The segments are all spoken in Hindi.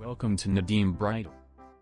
Welcome to Nadeem Bridal.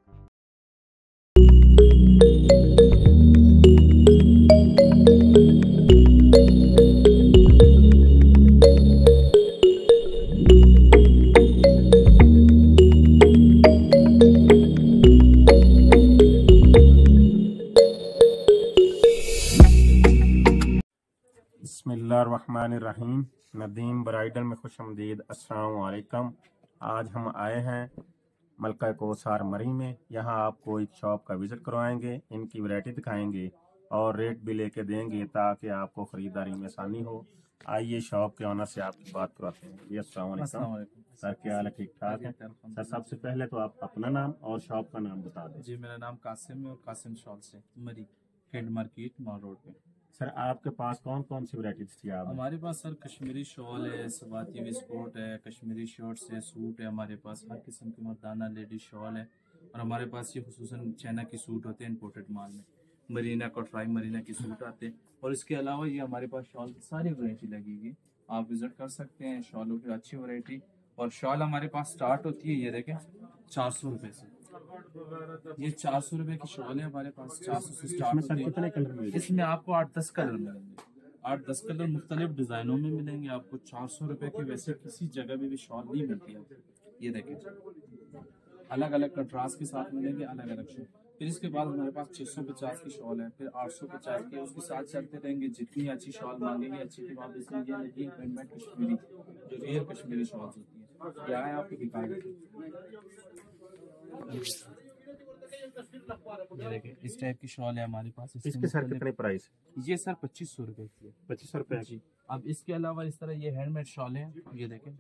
बिस्मिल्लाहिर्रहमानिर्रहीम। नदीम ब्राइडल में खुशआमदीद। अस्सलाम वालेकुम। आज हम आए हैं मलका कोसार मरी में। यहाँ आपको एक शॉप का विज़िट करवाएंगे, इनकी वैरायटी दिखाएंगे और रेट भी लेके देंगे ताकि आपको ख़रीदारी में आसानी हो। आइए शॉप के ऑनर से आपकी बात करवाते हैं। जी अस्सलाम वालेकुम सर, क्या हाल है? ठीक ठाक है सर। सबसे पहले तो आप अपना नाम और शॉप का नाम बता दें। जी, मेरा नाम कासिम है और कासिम शॉल से Murree head market mall road पे। सर आपके पास कौन कौन सी वैरायटीज थी? आप हमारे पास सर कश्मीरी शॉल है, सवाती विस्कोट है, कश्मीरी शर्ट्स है, सूट है। हमारे पास हर किस्म के मर्दाना लेडीज शॉल है और हमारे पास ये खुसूसन चाइना के सूट होते हैं इम्पोर्टेड माल में। मरीना कोटराई मरीना के सूट आते हैं और इसके अलावा ये हमारे पास शॉल की सारी वैरायटी लगी हुई है। आप विजिट कर सकते हैं। शॉलों की अच्छी वैरायटी और शॉल हमारे पास स्टार्ट होती है, ये देखें, 400 रुपये से। ये 400 रुपये की शॉल है हमारे पास, 400 से स्टार्ट होती है। इसमें आपको 8-10 कलर मिलेंगे, 8-10 कलर मुख्तलिफ डिजाइनों में मिलेंगे आपको। 400 रुपये की वैसे किसी जगह में भी शॉल नहीं मिलती है। ये देखें, अलग अलग कंट्रास्ट के साथ मिलेंगे, अलग अलग शॉल। फिर इसके बाद हमारे पास 650 की शॉल है, फिर 850 की, उसके साथ चलते रहेंगे। जितनी अच्छी शॉल मांगेंगे अच्छी की बात। इसमें ये लगी हैंडमेड कश्मीरी, जो रियल कश्मीरी शॉल्स होती है। क्या है आपको दिखा देते देखिए, इस टाइप की शॉल है हमारे पास। इसके सर कितने प्राइस? ये सर 2500 रुपए की है। 2500 रुपए जी। अब इसके अलावा इस तरह ये हैंडमेड शॉल है, ये देखें,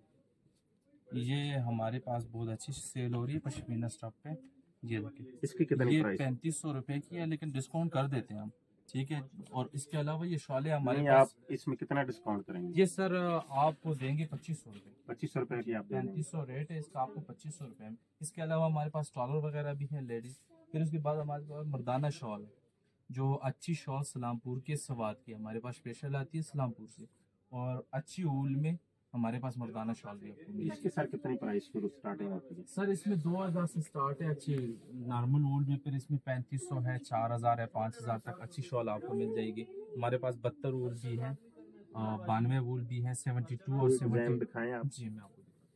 ये हमारे पास बहुत अच्छी सेल हो रही है पश्मीना स्टफ पे। ये देखें, इसकी कितनी ये प्राइस? 3500 रुपए की है, लेकिन डिस्काउंट कर देते हैं हम, ठीक है। और इसके अलावा ये शॉल है हमारे पास। आप इसमें कितना डिस्काउंट करेंगे? ये सर आपको देंगे 2500 रुपए। 2500 रुपए की आप 3500 रेट है इसका, आपको 2500 रुपए में। इसके अलावा हमारे पास टॉलर वगैरह भी है लेडीज। फिर उसके बाद हमारे पास मर्दाना शॉल है, जो अच्छी शॉल सलामपुर के सवाद की हमारे पास स्पेशल आती है सलामपुर से, और अच्छी ऊल में हमारे पास मर्दाना शॉल भी आपको मिलेगी। इसके सर कितनी प्राइस शुरू स्टार्टिंग होती है? सर इसमें 2000 से स्टार्ट है अच्छी नॉर्मल ऊल में, फिर इसमें 3500 है, 4000 है, 5000 तक अच्छी शॉल आपको मिल जाएगी। हमारे पास 72 ऊल भी है, 92 ऊल भी है, 72 और 70 दिखाएं आप। जी मैं आपको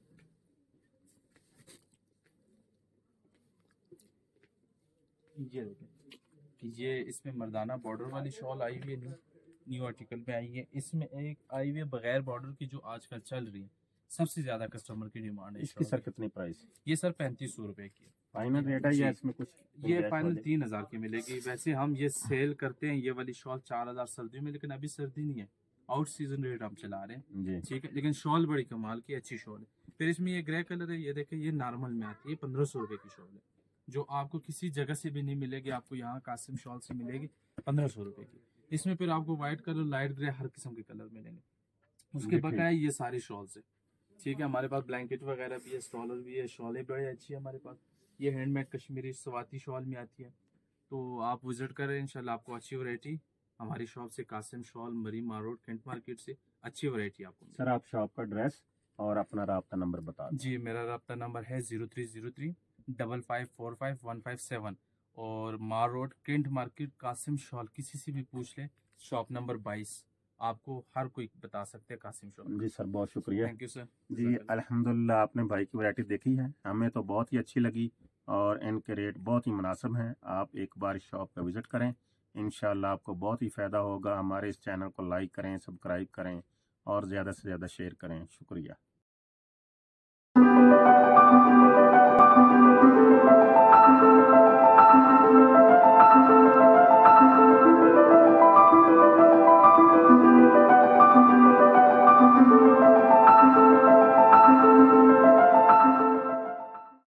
ये देखें, ये इसमें मर्दाना बॉर्डर वाली शॉल आई हुई है, न्यू आर्टिकल में आई है। इसमें एक आई हुई है बगैर बॉर्डर की, जो आजकल चल रही है, सबसे ज्यादा कस्टमर की डिमांड है। इसकी सर कितनी प्राइस? ये सर 3500 रुपए की है फाइनल रेट है या इसमें कुछ? ये फाइनल 3000 की मिलेगी। वैसे हम ये सेल करते हैं ये वाली शॉल 4000 सर्दियों में, लेकिन अभी सर्दी नहीं है, आउट सीजन रेट हम चला रहे हैं, ठीक है। लेकिन शॉल बड़ी कमाल की अच्छी शॉल है। फिर इसमें ये ग्रे कलर है, ये देखें, ये नॉर्मल में आती है, 1500 रुपए की शॉल है, जो आपको किसी जगह से भी नहीं मिलेगी। आपको यहाँ कासिम शॉल से मिलेगी 1500 रुपए की। इसमें फिर आपको व्हाइट कलर, लाइट ग्रे, हर किस्म के कलर मिलेंगे। उसके बकाया ये सारी शॉल्स है, ठीक है। हमारे पास ब्लैंकेट वगैरह भी है, स्टॉलर भी है, शॉलें बड़ी अच्छी है हमारे पास। ये हैंडमेड कश्मीरी सवाती शॉल में आती है, तो आप विजिट करें, इंशाल्लाह आपको अच्छी वैरायटी हमारी शॉप से, कासिम शॉल मरी मार रोड कैंट मार्केट से अच्छी वैरायटी आपको। सर आप शॉप का एड्रेस और अपना राब्ता नंबर बता दें। जी, मेरा राब्ता नंबर है 0303 5545 157 और मार road cantt market Kasim shawl. किसी से भी पूछ ले, शॉप नंबर 22 आपको हर कोई बता सकते हैं कासिम शॉल। जी सर, बहुत शुक्रिया। Thank you sir. जी अल्हम्दुलिल्लाह, आपने भाई की वैरायटी देखी है, हमें तो बहुत ही अच्छी लगी और इनके रेट बहुत ही मुनासिब हैं। आप एक बार शॉप पर विज़िट करें, इंशाल्लाह आपको बहुत ही फ़ायदा होगा। हमारे इस चैनल को लाइक करें, सब्सक्राइब करें और ज़्यादा से ज़्यादा शेयर करें। शुक्रिया।